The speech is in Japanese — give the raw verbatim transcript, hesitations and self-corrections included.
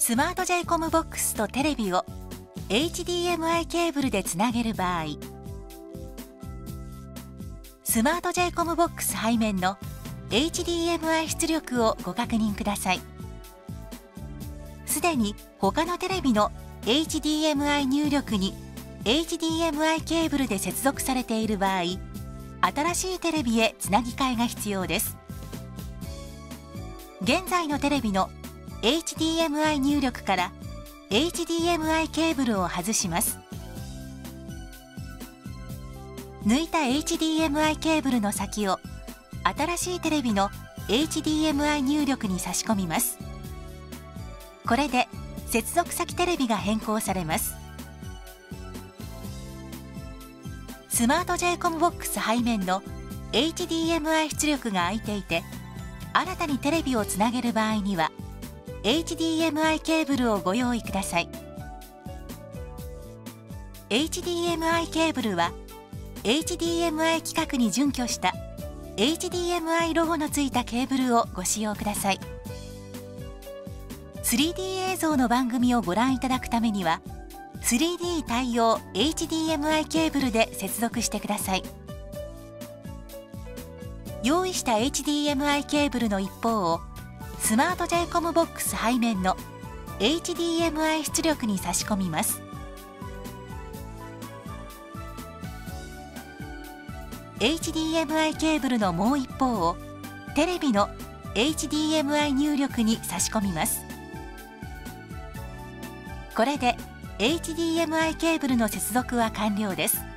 スマート ジェイコム ボックスとテレビを エイチディーエムアイ ケーブルでつなげる場合、スマート ジェイコム ボックス背面の エイチディーエムアイ 出力をご確認ください。すでに他のテレビの エイチディーエムアイ 入力に エイチディーエムアイ ケーブルで接続されている場合、新しいテレビへつなぎ替えが必要です。現在のテレビの エイチディーエムアイ 入力から エイチディーエムアイ ケーブルを外します。抜いた エイチディーエムアイ ケーブルの先を新しいテレビの エイチディーエムアイ 入力に差し込みます。これで接続先テレビが変更されます。スマート ジェイコム ボックス背面の エイチディーエムアイ 出力が空いていて、新たにテレビをつなげる場合には エイチディーエムアイ ケーブルをご用意ください。 エイチディーエムアイ ケーブルは エイチディーエムアイ 規格に準拠した エイチディーエムアイ ロゴのついたケーブルをご使用ください。 スリーディー 映像の番組をご覧いただくためには スリーディー 対応 エイチディーエムアイ ケーブルで接続してください。用意した エイチディーエムアイ ケーブルの一方をスマート ジェイコム ボックス背面の エイチディーエムアイ 出力に差し込みます。エイチディーエムアイ ケーブルのもう一方をテレビの エイチディーエムアイ 入力に差し込みます。これで エイチディーエムアイ ケーブルの接続は完了です。